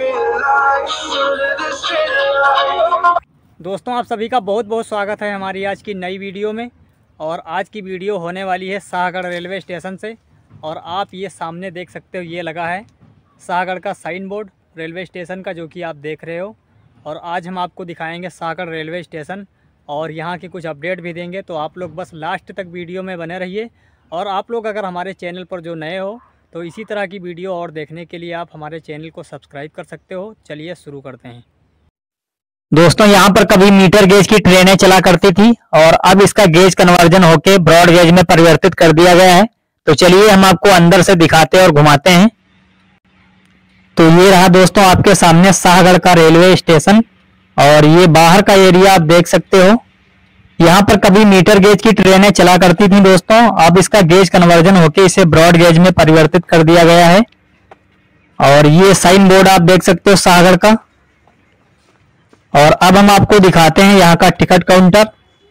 दोस्तों, आप सभी का बहुत बहुत स्वागत है हमारी आज की नई वीडियो में। और आज की वीडियो होने वाली है शाहगढ़ रेलवे स्टेशन से। और आप ये सामने देख सकते हो, ये लगा है शाहगढ़ का साइन बोर्ड रेलवे स्टेशन का, जो कि आप देख रहे हो। और आज हम आपको दिखाएंगे शाहगढ़ रेलवे स्टेशन और यहाँ की कुछ अपडेट भी देंगे। तो आप लोग बस लास्ट तक वीडियो में बने रहिए। और आप लोग अगर हमारे चैनल पर जो नए हो तो इसी तरह की वीडियो और देखने के लिए आप हमारे चैनल को सब्सक्राइब कर सकते हो। चलिए शुरू करते हैं। दोस्तों, यहाँ पर कभी मीटर गेज की ट्रेनें चला करती थी और अब इसका गेज कन्वर्जन होके ब्रॉड गेज में परिवर्तित कर दिया गया है। तो चलिए हम आपको अंदर से दिखाते और घुमाते हैं। तो ये रहा दोस्तों आपके सामने शाहगढ़ का रेलवे स्टेशन। और ये बाहर का एरिया आप देख सकते हो। यहाँ पर कभी मीटर गेज की ट्रेनें चला करती थी दोस्तों, अब इसका गेज कन्वर्जन होके इसे ब्रॉड गेज में परिवर्तित कर दिया गया है। और ये साइन बोर्ड आप देख सकते हो शाहगढ़ का। और अब हम आपको दिखाते हैं यहाँ का टिकट काउंटर।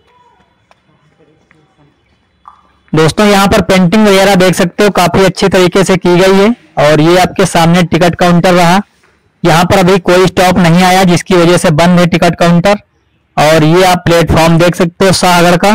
दोस्तों, यहाँ पर पेंटिंग वगैरह देख सकते हो, काफी अच्छी तरीके से की गई है। और ये आपके सामने टिकट काउंटर रहा। यहाँ पर अभी कोई स्टॉप नहीं आया, जिसकी वजह से बंद है टिकट काउंटर। और ये आप प्लेटफॉर्म देख सकते हो शाहगढ़ का।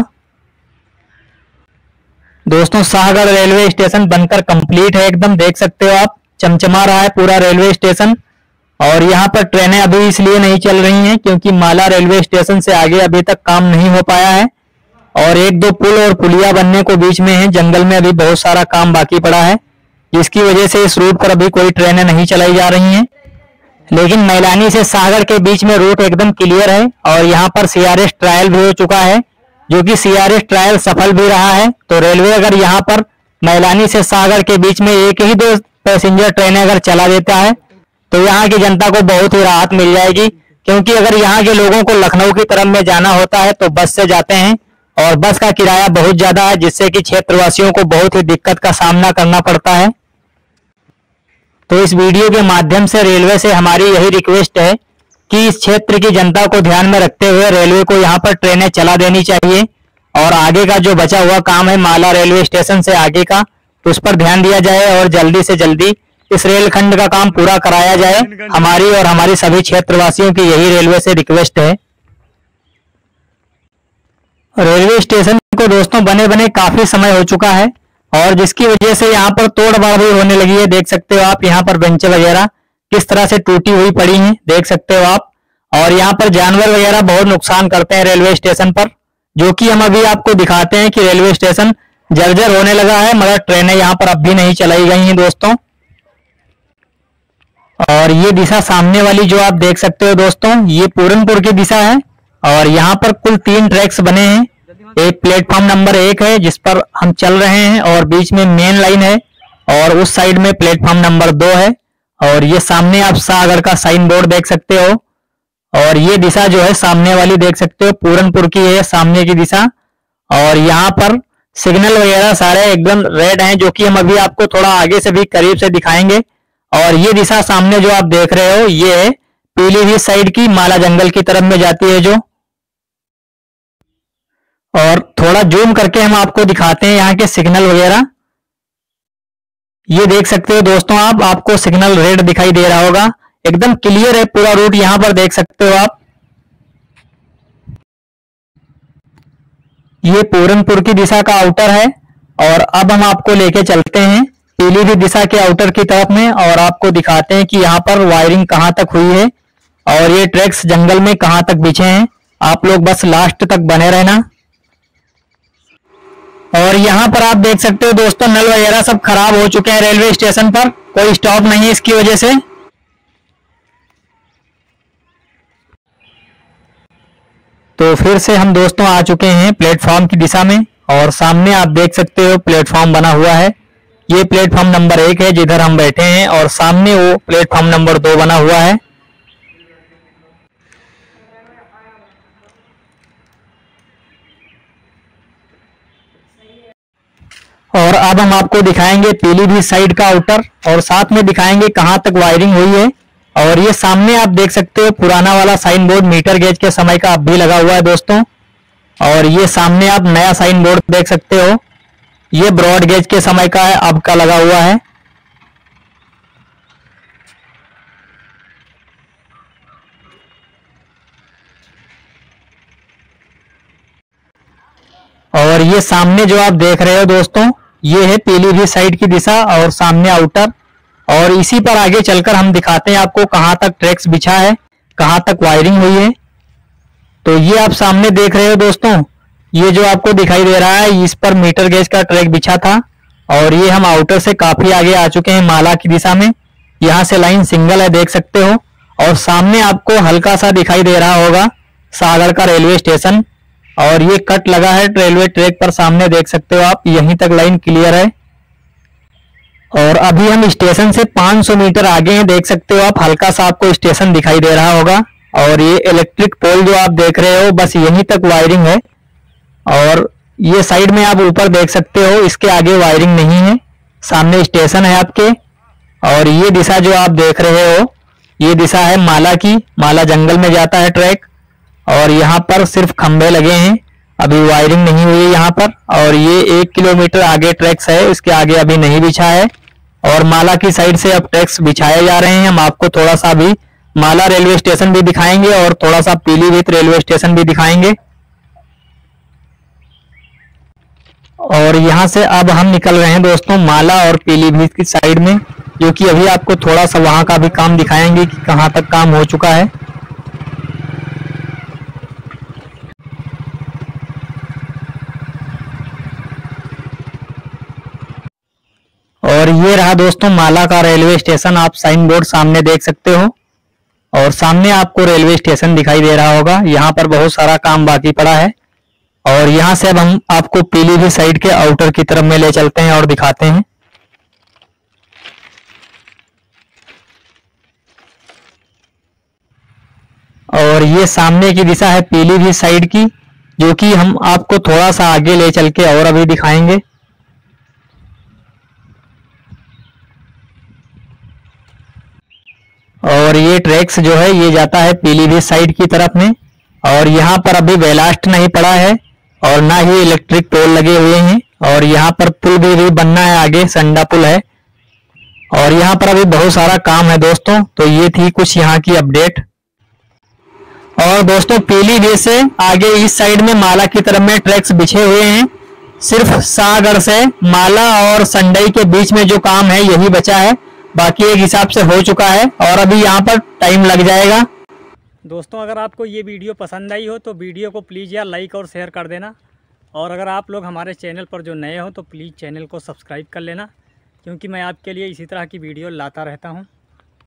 दोस्तों, शाहगढ़ रेलवे स्टेशन बनकर कंप्लीट है एकदम, देख सकते हो आप, चमचमा रहा है पूरा रेलवे स्टेशन। और यहाँ पर ट्रेनें अभी इसलिए नहीं चल रही हैं क्योंकि माला रेलवे स्टेशन से आगे अभी तक काम नहीं हो पाया है। और एक दो पुल और पुलिया बनने को बीच में है, जंगल में अभी बहुत सारा काम बाकी पड़ा है, जिसकी वजह से इस रूट पर अभी कोई ट्रेनें नहीं चलाई जा रही हैं। लेकिन मैलानी से शाहगढ़ के बीच में रूट एकदम क्लियर है। और यहाँ पर सीआरएस ट्रायल भी हो चुका है, जो कि सीआरएस ट्रायल सफल भी रहा है। तो रेलवे अगर यहाँ पर मैलानी से शाहगढ़ के बीच में एक ही दो पैसेंजर ट्रेनें अगर चला देता है तो यहाँ की जनता को बहुत ही राहत मिल जाएगी। क्योंकि अगर यहाँ के लोगों को लखनऊ की तरफ में जाना होता है तो बस से जाते हैं और बस का किराया बहुत ज्यादा है, जिससे कि क्षेत्रवासियों को बहुत ही दिक्कत का सामना करना पड़ता है। तो इस वीडियो के माध्यम से रेलवे से हमारी यही रिक्वेस्ट है कि इस क्षेत्र की जनता को ध्यान में रखते हुए रेलवे को यहाँ पर ट्रेनें चला देनी चाहिए। और आगे का जो बचा हुआ काम है माला रेलवे स्टेशन से आगे का, तो उस पर ध्यान दिया जाए और जल्दी से जल्दी इस रेलखंड का काम पूरा कराया जाए। हमारी और हमारी सभी क्षेत्रवासियों की यही रेलवे से रिक्वेस्ट है। रेलवे स्टेशन को दोस्तों बने बने काफी समय हो चुका है, और जिसकी वजह से यहाँ पर तोड़फोड़ भी होने लगी है। देख सकते हो आप यहाँ पर बेंच वगैरह किस तरह से टूटी हुई पड़ी हैं, देख सकते हो आप। और यहाँ पर जानवर वगैरह बहुत नुकसान करते हैं रेलवे स्टेशन पर, जो कि हम अभी आपको दिखाते हैं कि रेलवे स्टेशन जर्जर होने लगा है, मगर ट्रेनें यहाँ पर अब भी नहीं चलाई गई हैं दोस्तों। और ये दिशा सामने वाली जो आप देख सकते हो दोस्तों, ये पूरनपुर की दिशा है। और यहाँ पर कुल 3 ट्रैक्स बने हैं। एक प्लेटफॉर्म नंबर 1 है जिस पर हम चल रहे हैं, और बीच में मेन लाइन है, और उस साइड में प्लेटफॉर्म नंबर 2 है। और ये सामने आप शाहगढ़ का साइन बोर्ड देख सकते हो। और ये दिशा जो है सामने वाली देख सकते हो, पूरनपुर की है सामने की दिशा। और यहाँ पर सिग्नल वगैरह सारे एकदम रेड हैं, जो कि हम अभी आपको थोड़ा आगे से भी करीब से दिखाएंगे। और ये दिशा सामने जो आप देख रहे हो, ये है पीलीभीत साइड की, माला जंगल की तरफ में जाती है जो। और थोड़ा जूम करके हम आपको दिखाते हैं यहाँ के सिग्नल वगैरह। ये देख सकते हो दोस्तों आप, आपको सिग्नल रेड दिखाई दे रहा होगा, एकदम क्लियर है पूरा रूट, यहाँ पर देख सकते हो आप। ये पूरनपुर की दिशा का आउटर है। और अब हम आपको लेके चलते हैं पीलीभीत दिशा के आउटर की तरफ में, और आपको दिखाते हैं कि यहाँ पर वायरिंग कहाँ तक हुई है और ये ट्रैक्स जंगल में कहाँ तक बिछे हैं। आप लोग बस लास्ट तक बने रहना। और यहाँ पर आप देख सकते हो दोस्तों, नल वगैरह सब खराब हो चुके हैं रेलवे स्टेशन पर, कोई स्टॉप नहीं है इसकी वजह से। तो फिर से हम दोस्तों आ चुके हैं प्लेटफॉर्म की दिशा में, और सामने आप देख सकते हो प्लेटफॉर्म बना हुआ है। ये प्लेटफॉर्म नंबर 1 है जिधर हम बैठे हैं, और सामने वो प्लेटफॉर्म नंबर 2 बना हुआ है। और अब हम आपको दिखाएंगे पीलीभीत साइड का आउटर, और साथ में दिखाएंगे कहां तक वायरिंग हुई है। और ये सामने आप देख सकते हो पुराना वाला साइन बोर्ड मीटर गेज के समय का अब भी लगा हुआ है दोस्तों। और ये सामने आप नया साइन बोर्ड देख सकते हो, ये ब्रॉड गेज के समय का है, अब का लगा हुआ है। ये सामने जो आप देख रहे हो दोस्तों, ये है पीलीभीत साइड की दिशा और सामने आउटर। और इसी पर आगे चलकर हम दिखाते हैं आपको कहाँ तक ट्रैक्स बिछा है, कहाँ तक वायरिंग हुई है। तो ये आप सामने देख रहे हो दोस्तों, ये जो आपको दिखाई दे रहा है, इस पर मीटर गेज का ट्रैक बिछा था और ये हम आउटर से काफी आगे आ चुके हैं माला की दिशा में। यहाँ से लाइन सिंगल है, देख सकते हो। और सामने आपको हल्का सा दिखाई दे रहा होगा सागड़ का रेलवे स्टेशन, और ये कट लगा है रेलवे ट्रैक पर, सामने देख सकते हो आप। यहीं तक लाइन क्लियर है। और अभी हम स्टेशन से 500 मीटर आगे हैं, देख सकते हो आप। हल्का सा आपको स्टेशन दिखाई दे रहा होगा। और ये इलेक्ट्रिक पोल जो आप देख रहे हो, बस यहीं तक वायरिंग है। और ये साइड में आप ऊपर देख सकते हो, इसके आगे वायरिंग नहीं है। सामने स्टेशन है आपके। और ये दिशा जो आप देख रहे हो, ये दिशा है माला की। माला जंगल में जाता है ट्रैक। और यहाँ पर सिर्फ खंभे लगे हैं, अभी वायरिंग नहीं हुई है यहाँ पर। और ये 1 किलोमीटर आगे ट्रैक्स है, इसके आगे अभी नहीं बिछा है। और माला की साइड से अब ट्रैक्स बिछाए जा रहे हैं। हम आपको थोड़ा सा भी माला रेलवे स्टेशन भी दिखाएंगे और थोड़ा सा पीलीभीत रेलवे स्टेशन भी दिखाएंगे। और यहाँ से अब हम निकल रहे हैं दोस्तों माला और पीलीभीत की साइड में, जो कि अभी आपको थोड़ा सा वहां का भी काम दिखाएंगे कि कहाँ तक काम हो चुका है। और ये रहा दोस्तों माला का रेलवे स्टेशन, आप साइन बोर्ड सामने देख सकते हो। और सामने आपको रेलवे स्टेशन दिखाई दे रहा होगा। यहाँ पर बहुत सारा काम बाकी पड़ा है। और यहाँ से अब हम आपको पीलीभीत साइड के आउटर की तरफ में ले चलते हैं और दिखाते हैं। और ये सामने की दिशा है पीलीभीत साइड की, जो कि हम आपको थोड़ा सा आगे ले चल के और अभी दिखाएंगे। और ये ट्रैक्स जो है ये जाता है पीलीभीत साइड की तरफ में। और यहाँ पर अभी बेलास्ट नहीं पड़ा है और ना ही इलेक्ट्रिक पोल लगे हुए हैं। और यहाँ पर पुल भी बनना है, आगे संडा पुल है। और यहाँ पर अभी बहुत सारा काम है दोस्तों। तो ये थी कुछ यहाँ की अपडेट। और दोस्तों पीलीभीत से आगे इस साइड में माला की तरफ में ट्रैक्स बिछे हुए हैं। सिर्फ सागड़ से माला और संडई के बीच में जो काम है यही बचा है, बाकी एक हिसाब से हो चुका है। और अभी यहाँ पर टाइम लग जाएगा। दोस्तों अगर आपको ये वीडियो पसंद आई हो तो वीडियो को प्लीज़ यार लाइक और शेयर कर देना। और अगर आप लोग हमारे चैनल पर जो नए हो तो प्लीज़ चैनल को सब्सक्राइब कर लेना, क्योंकि मैं आपके लिए इसी तरह की वीडियो लाता रहता हूँ।